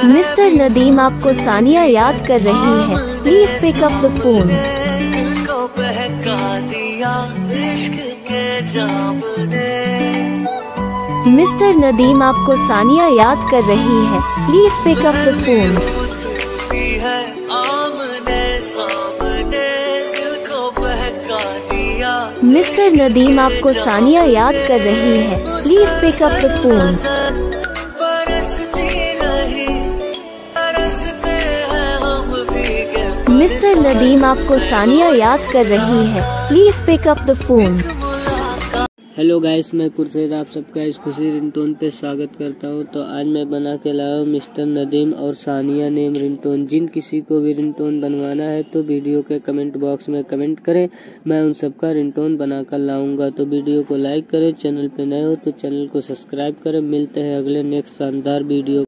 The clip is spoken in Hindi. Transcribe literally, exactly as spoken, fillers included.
मिस्टर नदीम, आपको सानिया याद कर रही है, please pick up the phone. को बहका दिया इश्क के जाम ने। मिस्टर नदीम, आपको सानिया याद कर रही है, please pick up the phone. है आमने सामने दिल को बहका दिया। मिस्टर नदीम, आपको सानिया याद कर रही है, please pick up the phone. Mister Nadeem, आपको सानिया याद कर रही है, please pick up the phone. Hello guys, मैं कुरसैद आप सबका इस खुशी रिंगटोन पे स्वागत करता हूं। तो आज मैं बना के लाया हूँ मिस्टर नदीम और सानिया नेम रिंगटोन। जिन किसी को भी रिंगटोन बनवाना है तो वीडियो के कमेंट बॉक्स में कमेंट करें, मैं उन सबका रिंगटोन बना कर लाऊंगा। तो वीडियो को लाइक करें, चैनल पे नए हो तो चैनल को सब्सक्राइब करें। मिलते हैं अगले नेक्स्ट शानदार वीडियो।